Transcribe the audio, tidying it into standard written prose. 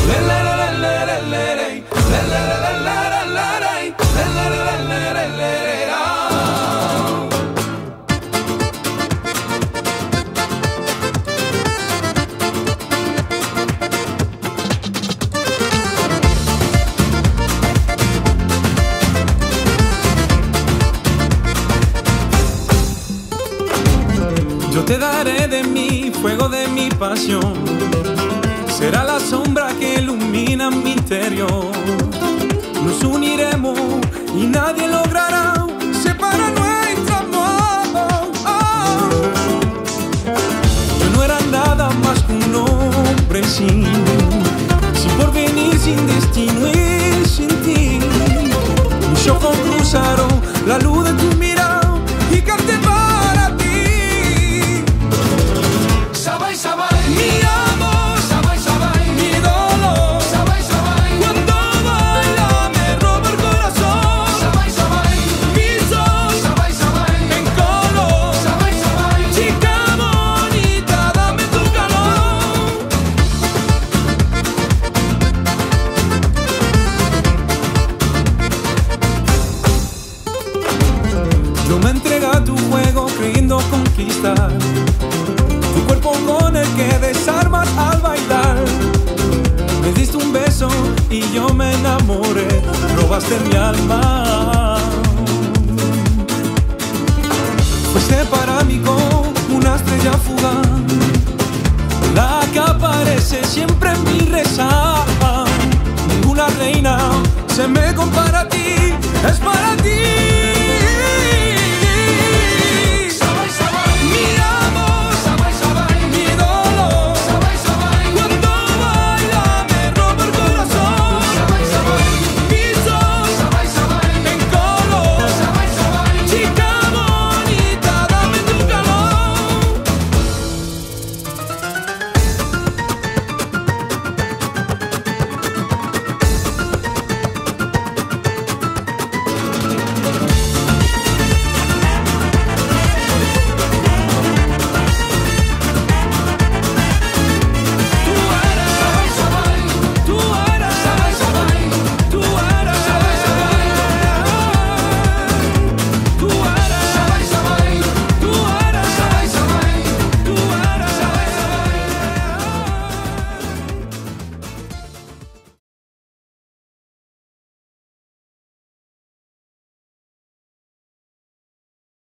Yo te daré de mi fuego, de mi pasión. Será la sombra que ilumina mi interior. Nos uniremos y nadie logrará separar nuestro amor. Yo no era nada más que un hombre sin porvenir, sin destino y sin ti. Mis ojos cruzaron la luz de tu mirada y canté para ti. Sabai, sabai, Mi amor, sabai, sabai, mi dolor, sabai, sabai, cuando baila me roba el corazón. sabai, sabai, Mi sol sabai, sabai, en color, sabai, sabai. chica bonita, dame tu calor. Yo me entregué a tu juego creyendo conquistar tu cuerpo con el que desarmas al bailar. Me diste un beso y yo me enamoré, robaste mi alma. Fuiste para mí como